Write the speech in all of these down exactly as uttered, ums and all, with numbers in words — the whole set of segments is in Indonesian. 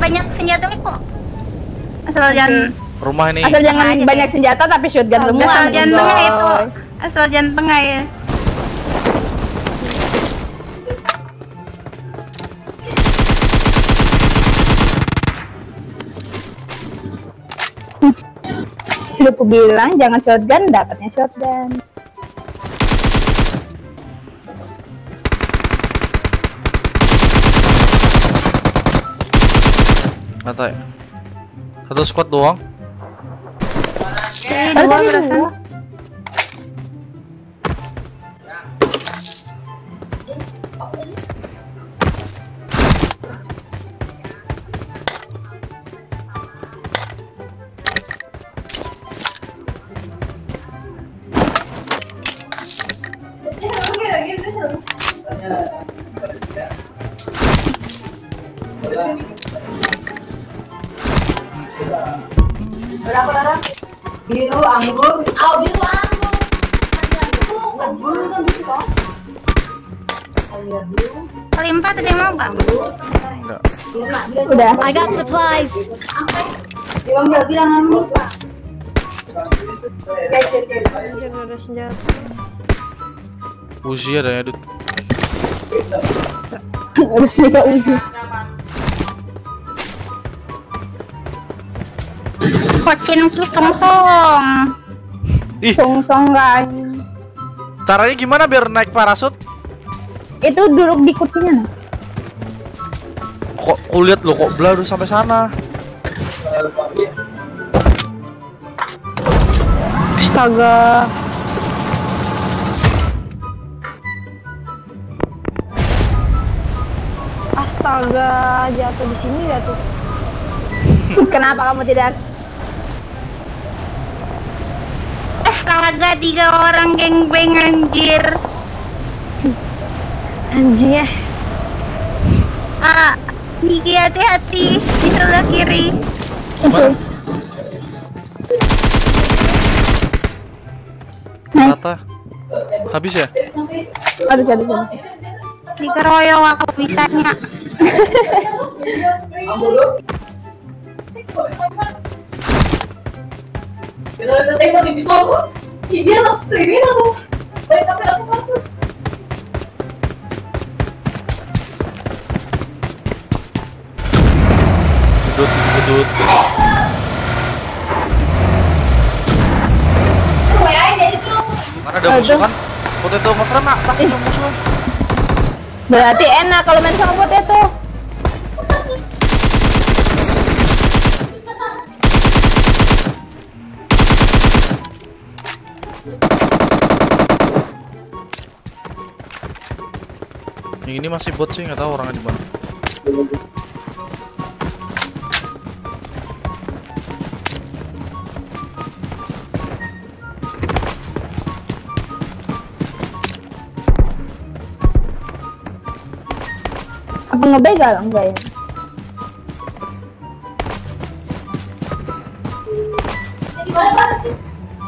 banyak senjata kok. Asal okay. jangan rumah ini. Asal jangan aja banyak deh. Senjata tapi shotgun oh, semua. Asal jangan tengah itu. Asal jangan tengah ya. Lu aku bilang jangan shotgun, dapatnya shotgun. Mata ya? Satu squad doang? Eh, dua belasan. Biru anggur. Oh, biru anggur. Kali empat ada yang mau nggak? Enggak. Udah. I got supplies. Bilang nggak bilang anggur. Jangan ada senjata. Uzi ada ya, Dut. Harus mega Uzi. Kocin ki song-song. Ih, Song-song kan. caranya gimana biar naik parasut? Itu duduk di kursinya. Nah. Kok kulihat lo kok blur sampai sana? Astaga. Astaga, jatuh di sini ya tuh. Kenapa kamu tidak? Astaga, tiga orang gangbang anjir. Anjing ya. Ah, Niki hati-hati di sebelah kiri. Mana? Nice. Rata. Habis ya? Habis habis habis. Dikeroyok aku bisanya. Udah tengok di pisau aku, dia langsung streaming aku. Baik sampai aku kabur. Sedut, sedut. Mana ada musuh kan? Potato makan nak, pasti ada musuh. Berarti enak kalau main sama potato. Yang ini masih bot sih, nggak tahu orangnya di mana. Apa ngebegal enggak ya? Di mana banget sih?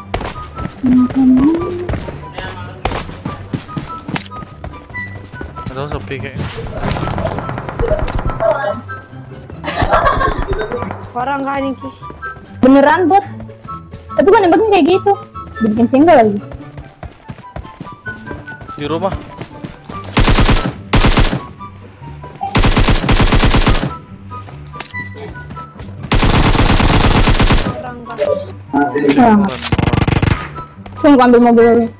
Nggak tahu sepi kayaknya. Orang kan ini Ki. Beneran bot. Tapi kan nembaknya kayak gitu. Dibikin single lagi. Di rumah. Orang. Tunggu ambil mobilnya.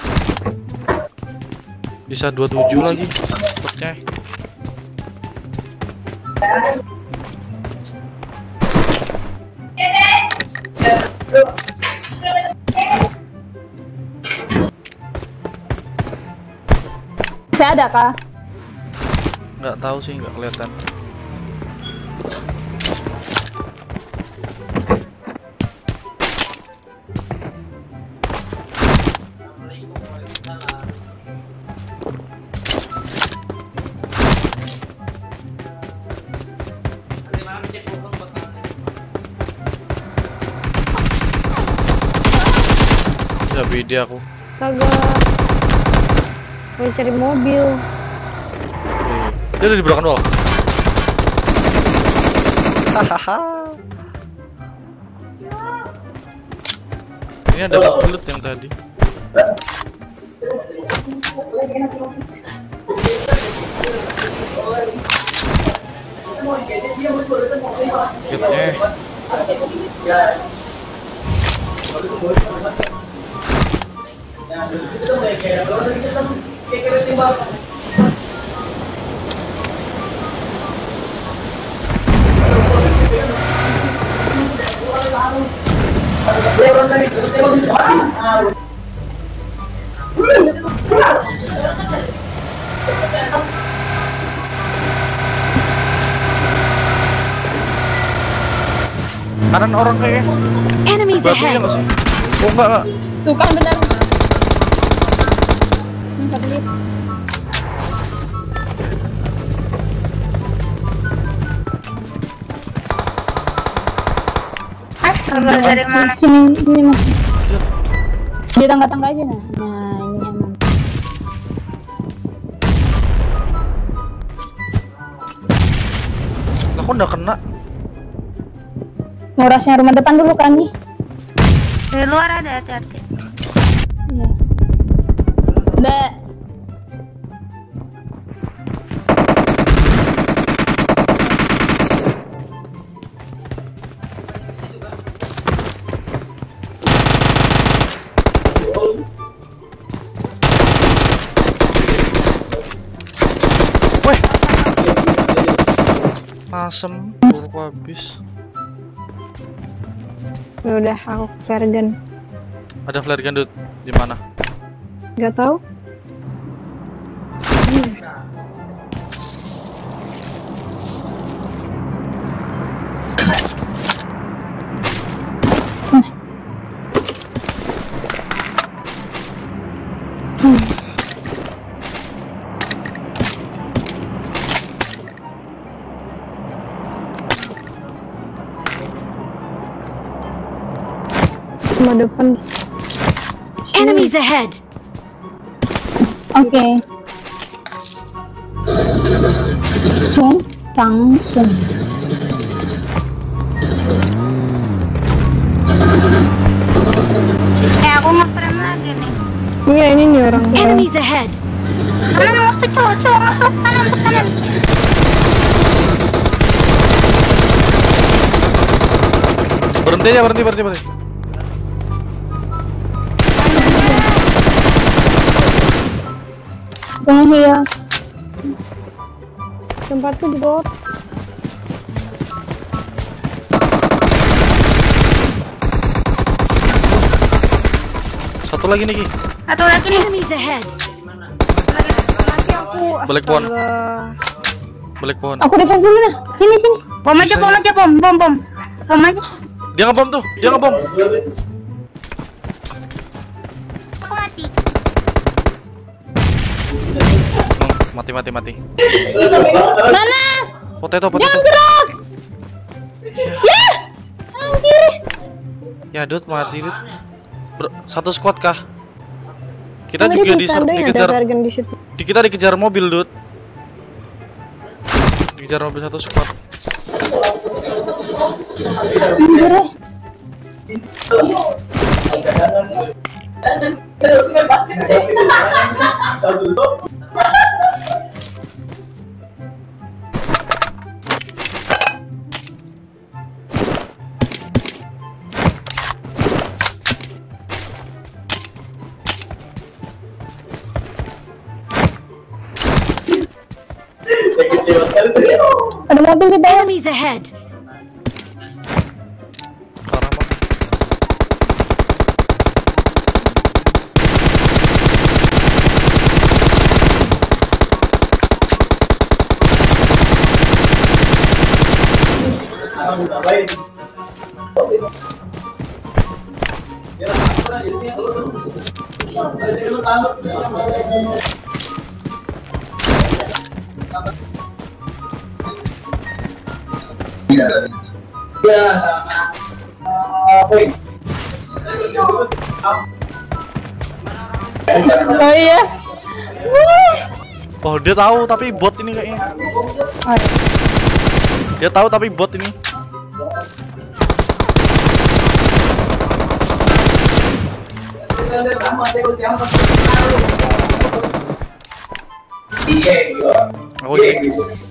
Bisa dua puluh tujuh lagi. Botnya. Saya ada kah? Nggak tahu sih, nggak kelihatan. Bisa beda aku. Kagak. Mau cari mobil. Dia ada di belakang wall. Ini ada belut yang tadi. Kitnya. Kanan orang kayaknya. Enemies Batunya ahead. nggak sih? Oh enggak, enggak. Tuh kan benar. Ini satu lihat. Astaga, dari mana? Sini, sini mas. Di tangga-tangga aja nah. Nah ini aman. Aku udah kena. Ngurasnya rumah depan dulu kan nih. Dari luar ada, hati-hati. Iya. Udah. Weh. Asem, buruk habis. Ya udah aku flare gun. Ada flare gun, Dut. Di mana? Gak tahu. Rumah depan. Enemies ahead. Oke. Sun Tang Sun. Eh, aku nge-frame lagi nih. Iya ini nih orang. Enemies ahead. Kanan masuk, cowok, cowok masuk kanan, ke kanan. Berhenti aja, berhenti, berhenti, berhenti. Tengah ya. Tempatku di bawah. Satu lagi nih, Ki. Satu lagi nih. Enemies ahead. Mati aku. Balik pohon. Astaga. Balik pohon. Aku revive dulu nah. Sini sini. Bom aja, Bisa bom ya? aja, bom, bom, bom. Bom aja. Dia ngebom tuh, dia ngebom. Aku mati. Hmm, mati, mati, mati. Mana? Potato, potato. Jangan gerak. Ya. Anjir. Ya, Dut, mati, Dut. Ber- satu squad kah? Kita Mana juga dia di ditandain ada dikejar. flare gun di situ. Di kita dikejar mobil, Dut. Dikejar mobil satu squad. Anjir. eh. Ada mobil di bawah. Enemies ahead. Parah banget. Oh iya. Oh, dia tahu tapi bot ini kayaknya. Oh, iya. Dia tahu tapi bot ini. Aku ini.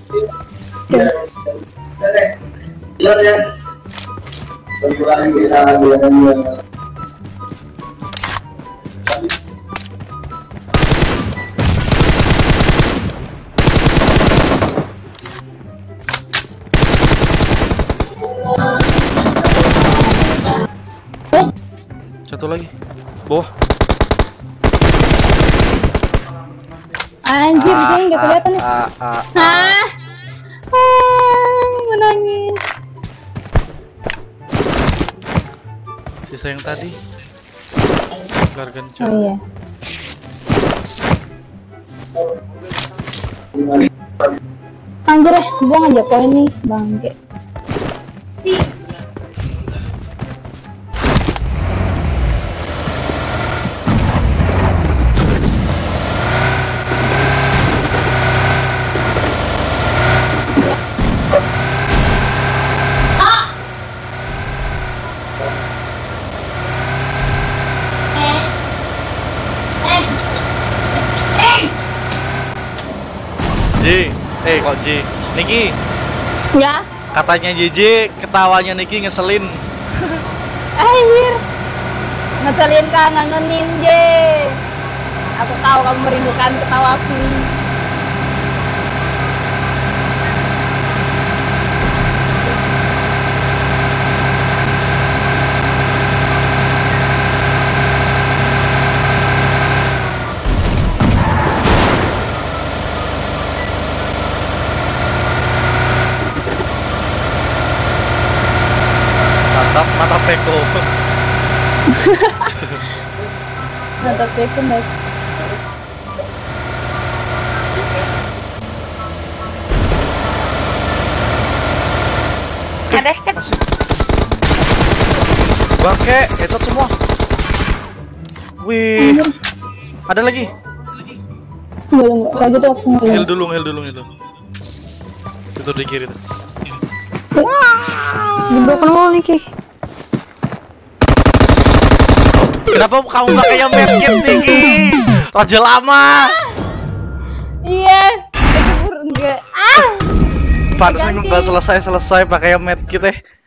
Satu lagi. Bawah. Anjir, Ah, saya nggak kelihatan nih. ah, ah, ah. Hah? Ah, menangis. Sisa yang tadi. Kelar gencar. Oh iya. Anjir, eh, buang aja koin nih, bangke. J, eh kok J? Niki, Ya, katanya J J, ketawanya Niki ngeselin. anjir. Ngeselin kan, ngangenin, J. Aku tahu kamu merindukan ketawaku. Mantap, mantap Peko. Mantap ya, Mas. Ada step. Masih. Bangke, itu semua. Wih, ada lagi. Belum, nggak. Kalau gitu aku Heal ngeliat. dulu, heal dulu, heal dulu. Itu di kiri tuh. Dibroken wall nih, Ki. Kenapa kamu pakainya medkit Niki? Raja lama. Iya, itu enggak. Ah. Pantesan nggak selesai selesai pakai medkit eh.